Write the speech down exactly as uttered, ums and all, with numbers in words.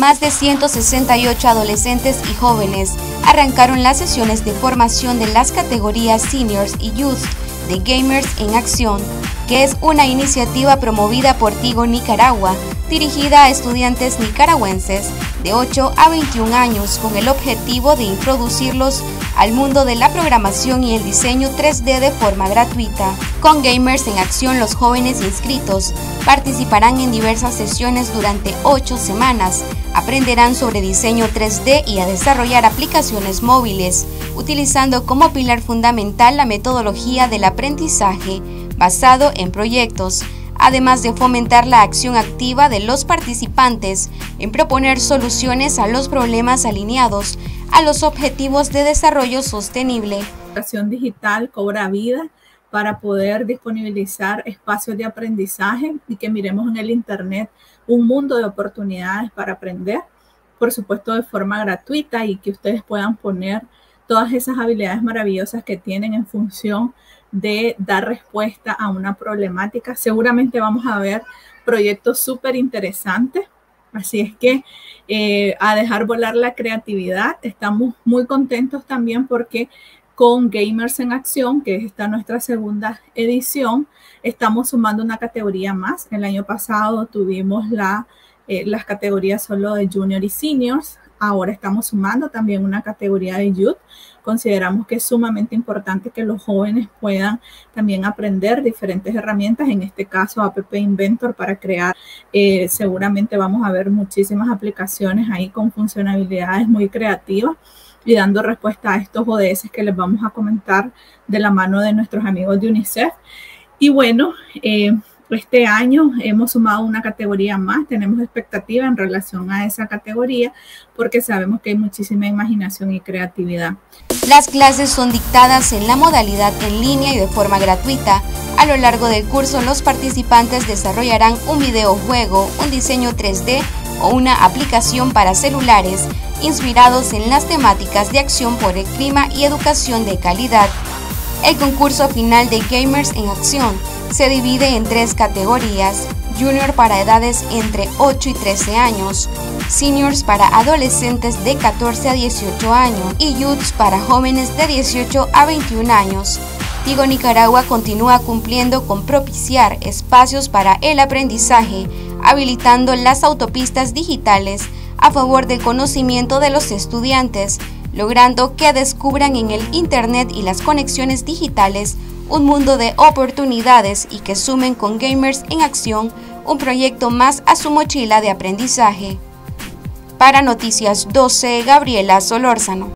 Más de ciento sesenta y ocho adolescentes y jóvenes arrancaron las sesiones de formación de las categorías Seniors y Youth de Gamers en Acción, que es una iniciativa promovida por Tigo Nicaragua, dirigida a estudiantes nicaragüenses de ocho a veintiún años con el objetivo de introducirlos al mundo de la programación y el diseño tres D de forma gratuita. Con Gamers en Acción, los jóvenes inscritos participarán en diversas sesiones durante ocho semanas, aprenderán sobre diseño tres D y a desarrollar aplicaciones móviles, utilizando como pilar fundamental la metodología del aprendizaje basado en proyectos, además de fomentar la acción activa de los participantes en proponer soluciones a los problemas alineados a los objetivos de desarrollo sostenible. La educación digital cobra vida para poder disponibilizar espacios de aprendizaje y que miremos en el Internet un mundo de oportunidades para aprender, por supuesto de forma gratuita, y que ustedes puedan poner todas esas habilidades maravillosas que tienen en función de dar respuesta a una problemática. Seguramente vamos a ver proyectos súper interesantes, así es que eh, a dejar volar la creatividad. Estamos muy contentos también porque con Gamers en Acción, que es esta nuestra segunda edición, estamos sumando una categoría más. El año pasado tuvimos la, eh, las categorías solo de Junior y Seniors. Ahora estamos sumando también una categoría de Youth. Consideramos que es sumamente importante que los jóvenes puedan también aprender diferentes herramientas, en este caso App Inventor para crear. Eh, seguramente vamos a ver muchísimas aplicaciones ahí con funcionalidades muy creativas y dando respuesta a estos O D S que les vamos a comentar de la mano de nuestros amigos de UNICEF. Y bueno, eh, este año hemos sumado una categoría más, tenemos expectativa en relación a esa categoría porque sabemos que hay muchísima imaginación y creatividad. Las clases son dictadas en la modalidad en línea y de forma gratuita. A lo largo del curso, los participantes desarrollarán un videojuego, un diseño tres D o una aplicación para celulares inspirados en las temáticas de acción por el clima y educación de calidad. El concurso final de Gamers en Acción se divide en tres categorías: Junior para edades entre ocho y trece años, Seniors para adolescentes de catorce a dieciocho años y Youths para jóvenes de dieciocho a veintiún años. Tigo Nicaragua continúa cumpliendo con propiciar espacios para el aprendizaje, habilitando las autopistas digitales a favor del conocimiento de los estudiantes, logrando que descubran en el Internet y las conexiones digitales un mundo de oportunidades y que sumen con Gamers en Acción un proyecto más a su mochila de aprendizaje. Para Noticias doce, Gabriela Solórzano.